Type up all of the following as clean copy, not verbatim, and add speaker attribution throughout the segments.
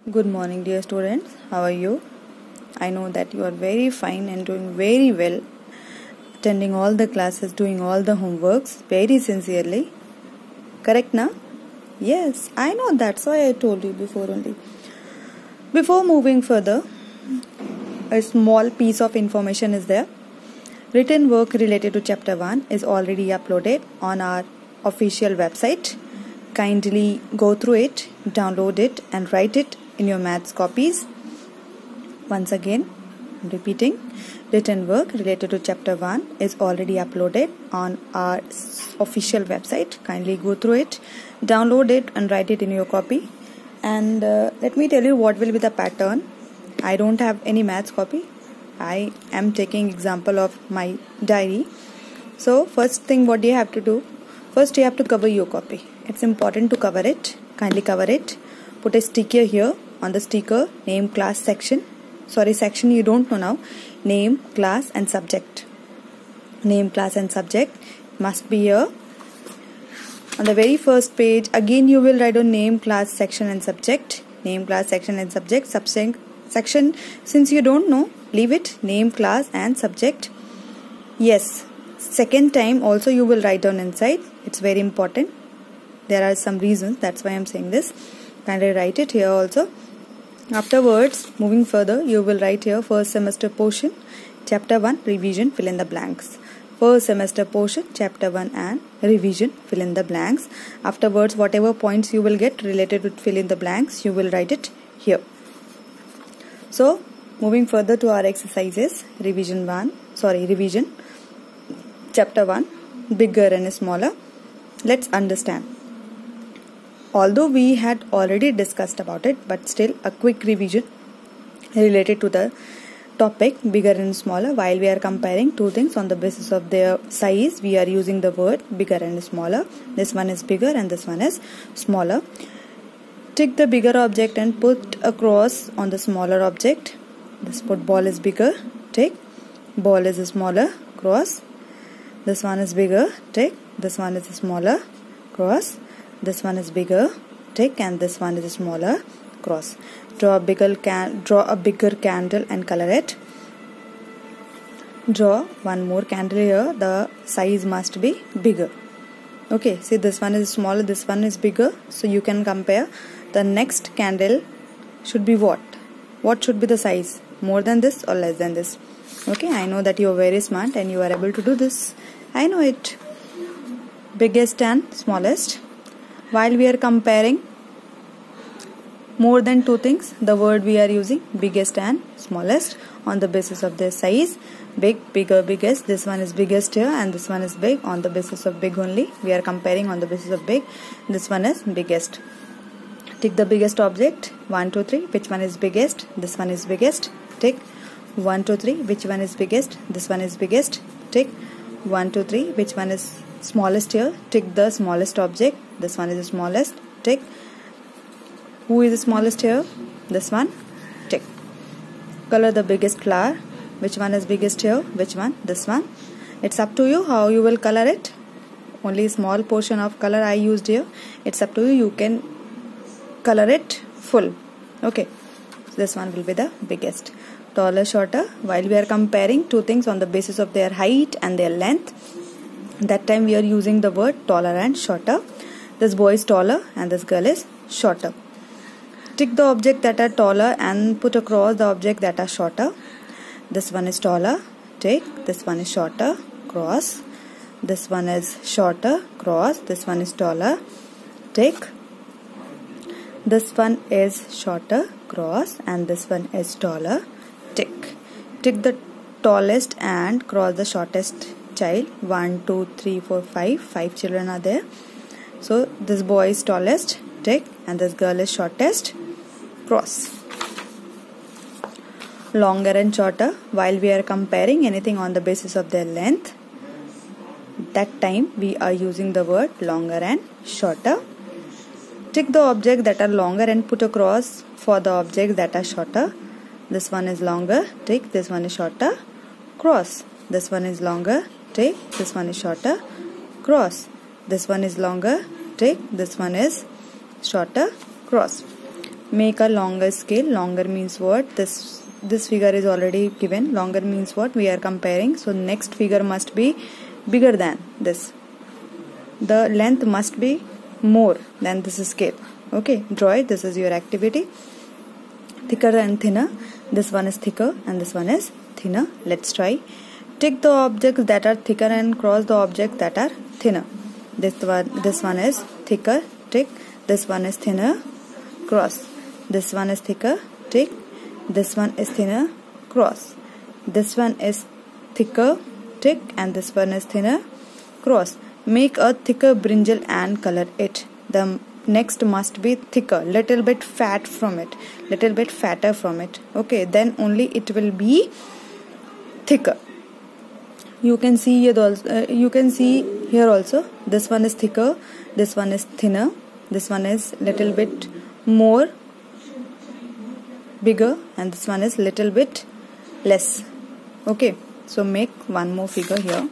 Speaker 1: Good morning, dear students. How are you? I know that you are very fine and doing very well, attending all the classes, doing all the homeworks very sincerely. Correct now? Yes, I know, that's why I told you before only. Before moving further, a small piece of information is there. Written work related to chapter 1 is already uploaded on our official website. Kindly go through it, download it and write it in your maths copies. Once again, I'm repeating, written work related to chapter 1 is already uploaded on our official website. Kindly go through it, download it and write it in your copy. And let me tell you what will be the pattern. I don't have any maths copy. I am taking example of my diary. So first thing, what do you have to do? First you have to cover your copy. It's important to cover it. Kindly cover it. Put a sticker here. On the sticker, name, class, section. Sorry, section you don't know now. Name, class and subject. Name, class and subject must be here. On the very first page, again you will write on name, class, section and subject. Name, class, section and subject. Section, since you don't know, leave it. Name, class and subject. Yes, second time also you will write down inside. It's very important. There are some reasons, that's why I'm saying this. Kindly write it here also. Afterwards, moving further, you will write here first semester portion, chapter 1, revision, fill in the blanks. First semester portion, chapter 1 and revision, fill in the blanks. Afterwards, whatever points you will get related with fill in the blanks, you will write it here. So, moving further to our exercises, revision, chapter 1, bigger and smaller. Let's understand. Although we had already discussed about it, but still a quick revision related to the topic bigger and smaller. While we are comparing two things on the basis of their size, we are using the word bigger and smaller. This one is bigger and this one is smaller. Take the bigger object and put a cross on the smaller object. This football is bigger, take. Ball is smaller, cross. This one is bigger, take. This one is smaller, cross. This one is bigger, take, and this one is smaller, cross. Draw a bigger candle and color it. Draw one more candle here. The size must be bigger. Okay, see, this one is smaller, this one is bigger. So you can compare. The next candle should be what? What should be the size? More than this or less than this? Okay, I know that you are very smart and you are able to do this. I know it. Biggest and smallest. While we are comparing more than two things, the word we are using biggest and smallest on the basis of their size. Big, bigger, biggest. This one is biggest here and this one is big on the basis of big only. We are comparing on the basis of big. This one is biggest. Take the biggest object. 1, 2, 3. Which one is biggest? This one is biggest. Take 1, 2, 3. Which one is biggest? This one is biggest. Take 1, 2, 3. Which one is smallest here? Take the smallest object. This one is the smallest. Take. Who is the smallest here? This one. Take. Color the biggest flower. Which one is biggest here? Which one? This one. It's up to you how you will color it. Only small portion of color I used here. It's up to you. You can color it full. Okay. So this one will be the biggest. Taller, shorter. While we are comparing two things on the basis of their height and their length, that time we are using the word taller and shorter. This boy is taller and this girl is shorter. Take the object that are taller and put across the object that are shorter. This one is taller, take. This one is shorter, cross. This one is shorter, cross. This one is taller, take. This one is shorter, cross, and this one is taller, tick. Take the tallest and cross the shortest child. 1, 2, 3, 4, 5. 5 children are there. So this boy is tallest, take, and this girl is shortest, cross. Longer and shorter. While we are comparing anything on the basis of their length, that time we are using the word longer and shorter. Take the object that are longer and put a cross for the objects that are shorter. This one is longer, take. This one is shorter, cross. This one is longer, take. This one is shorter, cross. This one is longer, take. This one is shorter, cross. Make a longer scale. Longer means what? This figure is already given. Longer means what? We are comparing. So next figure must be bigger than this. The length must be more than this scale. Okay, draw it. This is your activity. Thicker and thinner. This one is thicker and this one is thinner. Let's try. Tick the objects that are thicker and cross the objects that are thinner. This one is thicker. Tick. This one is thinner. Cross. This one is thicker. Tick. This one is thinner. Cross. This one is thicker. Tick. And this one is thinner. Cross. Make a thicker brinjal and color it. The next must be thicker, little bit fat from it, little bit fatter from it. Okay, then only it will be thicker. You can see here also. This one is thicker. This one is thinner. This one is little bit more bigger, and this one is little bit less. Okay, so make one more figure here.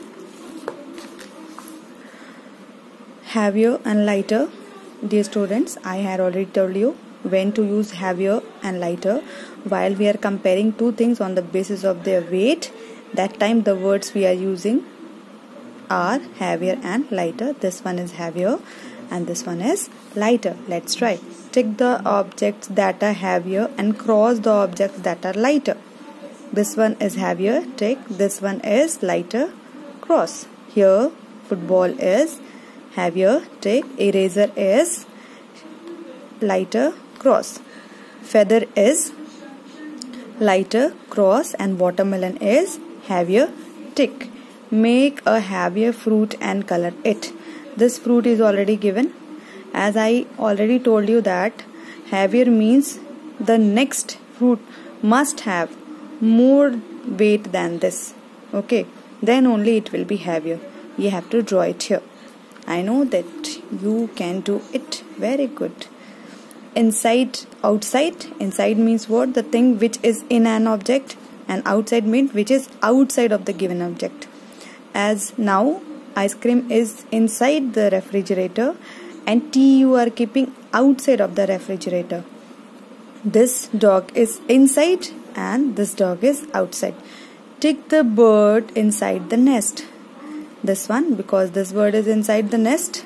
Speaker 1: Heavier and lighter. Dear students, I had already told you when to use heavier and lighter while we are comparing two things on the basis of their weight. That time the words we are using are heavier and lighter. This one is heavier and this one is lighter. Let's try. Tick the objects that are heavier and cross the objects that are lighter. This one is heavier. Tick. This one is lighter. Cross. Here football is heavier. Tick. Eraser is lighter. Cross. Feather is lighter. Cross. And watermelon is heavier. Tick. Make a heavier fruit and color it. This fruit is already given. As I already told you that heavier means the next fruit must have more weight than this. Okay, then only it will be heavier. You have to draw it here. I know that you can do it. Very good. Inside, outside. Inside means what? The thing which is in an object, and outside means which is outside of the given object. As now ice cream is inside the refrigerator and tea you are keeping outside of the refrigerator. This dog is inside and this dog is outside. Tick the bird inside the nest. This one, because this bird is inside the nest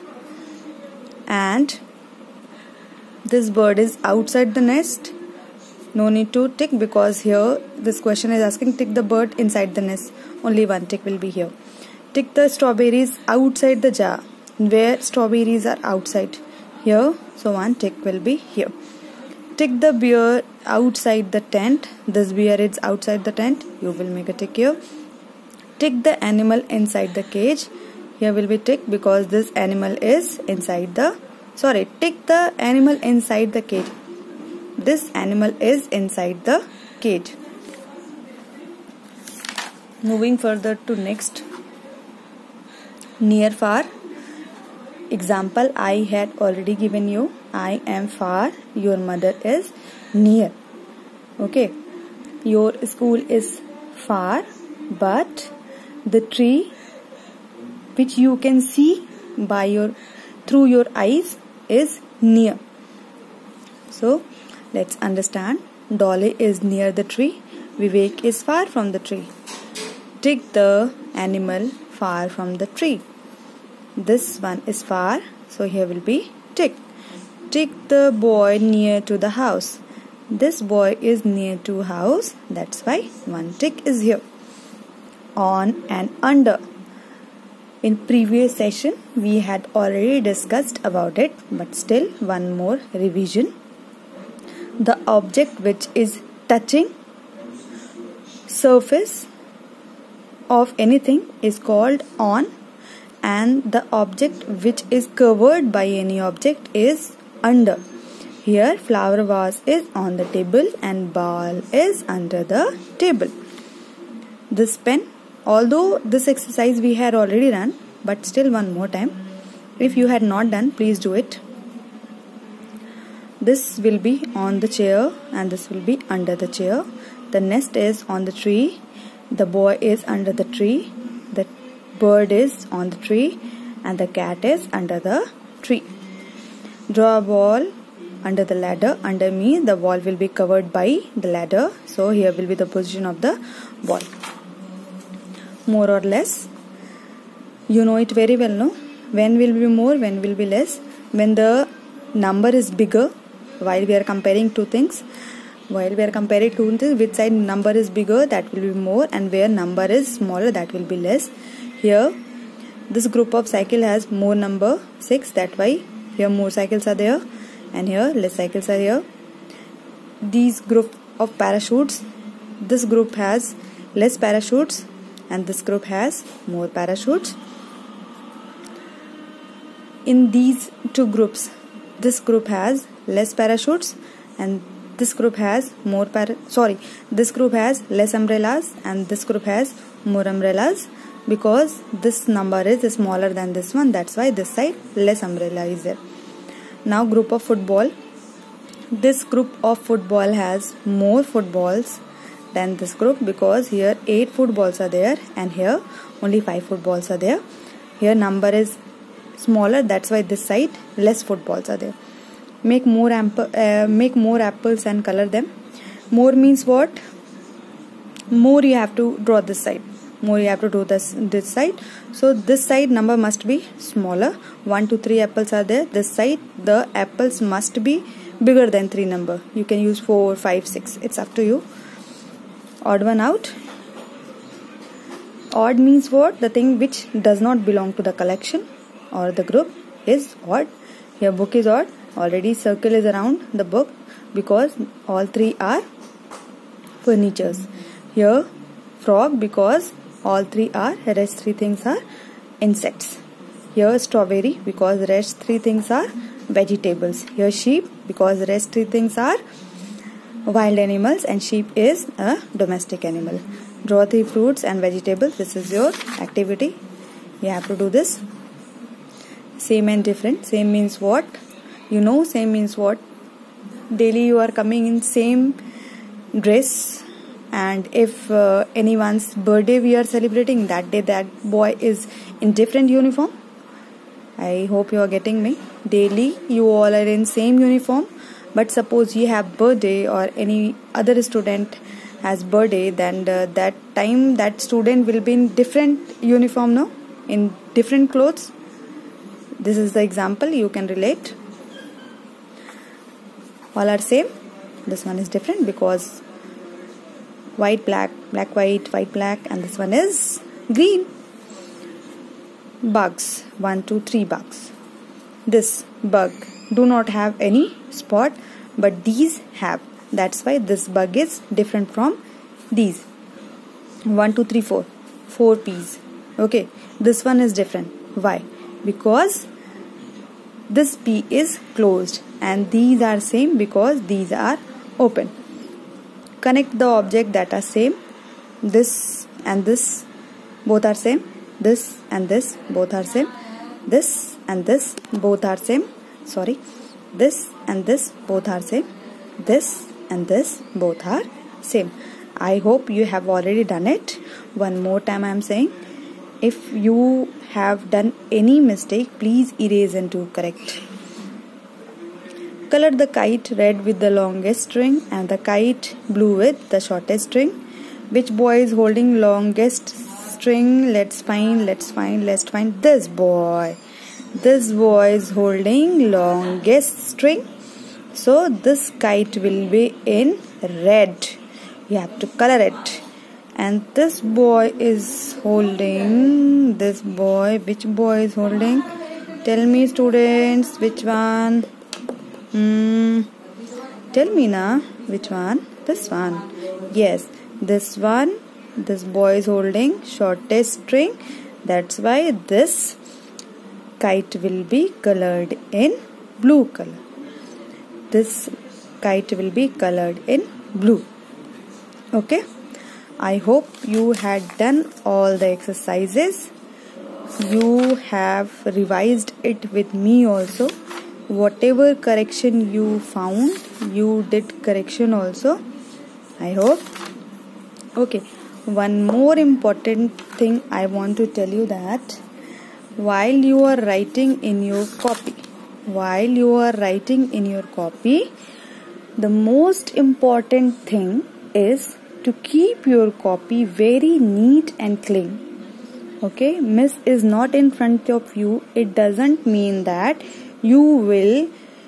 Speaker 1: and this bird is outside the nest. No need to tick because here this question is asking tick the bird inside the nest. Only one tick will be here. Tick the strawberries outside the jar. Where strawberries are outside? Here. So one tick will be here. Tick the bear outside the tent. This bear is outside the tent. You will make a tick here. Tick the animal inside the cage. Here will be tick because this animal is inside the... Sorry, tick the animal inside the cage. This animal is inside the cage. Moving further to next. Near, far. Example I had already given you. I am far. Your mother is near. Okay. Your school is far, but the tree which you can see by through your eyes is near. So let's understand. Dolly is near the tree. Vivek is far from the tree. Tick the animal far from the tree. This one is far, so here will be tick. Tick the boy near to the house. This boy is near to house, that's why one tick is here. On and under. In previous session we had already discussed about it, but still one more revision. The object which is touching surface of anything is called on, and the object which is covered by any object is under. Here flower vase is on the table and ball is under the table. This pen, although this exercise we had already done, but still one more time. If you had not done, please do it. This will be on the chair and this will be under the chair. The nest is on the tree. The boy is under the tree. The bird is on the tree and the cat is under the tree. Draw a ball under the ladder. Under me, the wall will be covered by the ladder. So here will be the position of the ball. More or less, you know it very well, no? When will be more, when will be less? When the number is bigger, while we are comparing two things, which side number is bigger, that will be more, and where number is smaller, that will be less. Here, this group of cycle has more number 6, that why here more cycles are there, and here less cycles are here. These group of parachutes, this group has less parachutes and this group has more parachutes. In these two groups, this group has less parachutes and this group has this group has less umbrellas and this group has more umbrellas, because this number is smaller than this one, that's why this side less umbrella is there. Now group of football. This group of football has more footballs than this group, because here 8 footballs are there and here only 5 footballs are there. Here number is smaller, that's why this side less footballs are there. Make more apples and color them. More means what? More you have to draw this side. More you have to do this side. So this side number must be smaller. 1, 2, 3 apples are there. This side the apples must be bigger than 3 number. You can use 4, 5, 6. It's up to you. Odd one out. Odd means what? The thing which does not belong to the collection or the group is odd. Here book is odd. Already circle is around the book because all 3 are furnitures. Here frog, because all 3 are, rest 3 things are insects. Here strawberry, because rest 3 things are vegetables. Here sheep, because rest 3 things are wild animals and sheep is a domestic animal. Draw 3 fruits and vegetables. This is your activity. You have to do this. Same and different. Same means what? You know same means what? Daily you are coming in same dress, and if anyone's birthday we are celebrating, that day that boy is in different uniform. I hope you are getting me. Daily you all are in same uniform, but suppose you have birthday or any other student has birthday, then that time that student will be in different uniform, no? In different clothes. This is the example, you can relate. All are same. This one is different because white, black, black, white, white, black, and this one is green. Bugs. 1, 2, 3 bugs. This bug do not have any spot, but these have. That's why this bug is different from these. 1, 2, 3, 4. 4 peas. Okay. This one is different. Why? Because this pea is closed and these are same because these are open. Connect the object that are same. This and this both are same. This and this both are same. This and this both are same. Sorry. This and this both are same. This and this both are same. I hope you have already done it. One more time I am saying, if you have done any mistake, please erase and do correct. Color the kite red with the longest string and the kite blue with the shortest string. Which boy is holding longest string? Let's find this boy. This boy is holding longest string. So this kite will be in red. You have to color it. And this boy is holding, which boy is holding? Tell me students, which one? Tell me na, which one? This one. Yes, this one. This boy is holding shortest string. That's why this kite will be colored in blue color. This kite will be colored in blue. Okay. I hope you had done all the exercises. You have revised it with me also. Whatever correction you found, you did correction also. I hope. Okay. One more important thing I want to tell you, that while you are writing in your copy, while you are writing in your copy, the most important thing is to keep your copy very neat and clean. Okay, Miss is not in front of you. It doesn't mean that you will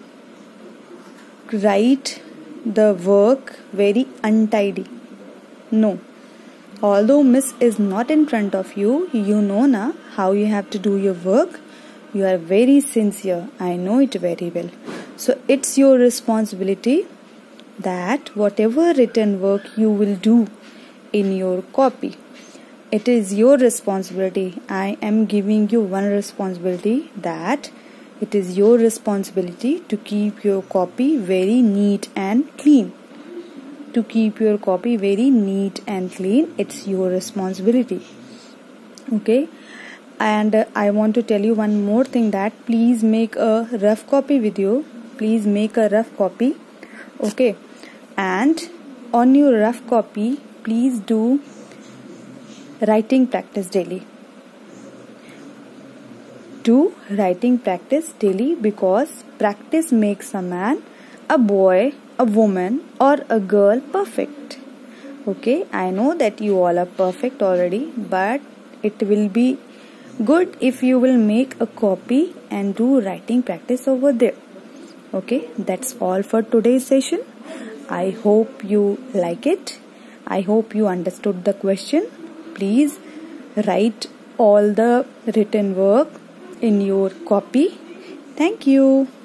Speaker 1: write the work very untidy. No. Although Miss is not in front of you, you know na how you have to do your work. You are very sincere. I know it very well. So it's your responsibility that whatever written work you will do in your copy, it is your responsibility. I am giving you one responsibility, that it is your responsibility to keep your copy very neat and clean. To keep your copy very neat and clean, it's your responsibility. Okay, and I want to tell you one more thing, that please make a rough copy with you. Please make a rough copy. Okay, and on your rough copy, please do writing practice daily. Do writing practice daily, because practice makes a man, a boy, a woman, or a girl perfect. Okay, I know that you all are perfect already, but it will be good if you will make a copy and do writing practice over there. Okay, that's all for today's session. I hope you like it. I hope you understood the question. Please write all the written work in your copy. Thank you.